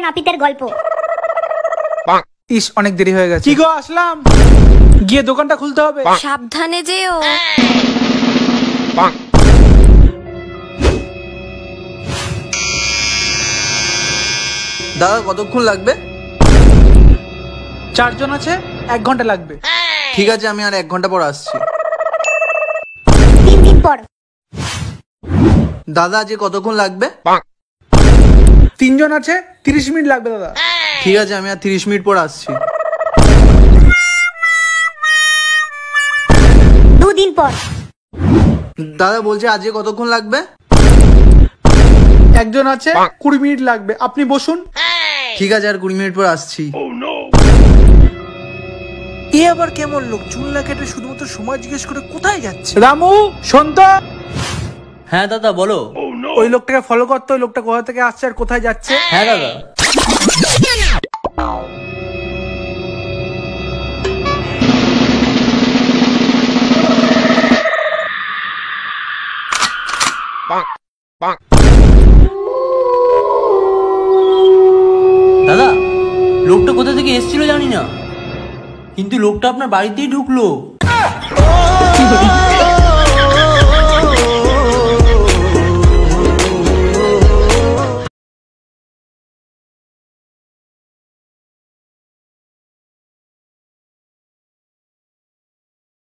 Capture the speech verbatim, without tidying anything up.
নাপিতের গল্প। ইস, অনেক দেরি হয়ে গেছে। কি গো, আসলাম। গিয়ে দোকানটা খুলতে হবে। সাবধানে যেও। দাদা কতক্ষণ লাগবে? চারজন আছে, এক ঘন্টা লাগবে। ঠিক আছে, আমি আর এক ঘন্টা পর আসছি। তিন দিন পর। দাদা আজকে কতক্ষণ লাগবে? তিনজন আছে, তিরিশ মিনিট লাগবে দাদা। ঠিক আছে, আমি আর তিরিশ মিনিট পর আসছি। দুদিন পর। দাদা বলছে আজকে কতক্ষণ লাগবে? একজন আছে, কুড়ি মিনিট লাগবে, আপনি বসুন। ঠিক আছে, আর কুড়ি মিনিট পর আসছি। এ আবার কেমন লোক, চুল না কেটে শুধুমাত্র সময় জিজ্ঞেস করে কোথায় যাচ্ছে? রামু, শোন তো। হ্যাঁ দাদা বলো। ওই লোকটাকে ফলো করতে, ওই লোকটা কোথা থেকে আসছে আর কোথায় যাচ্ছে। হ্যাঁ দাদা। দাদা, লোকটা কোথা থেকে এসেছিল জানি না, কিন্তু লোকটা আপনার বাড়িতেই ঢুকলো।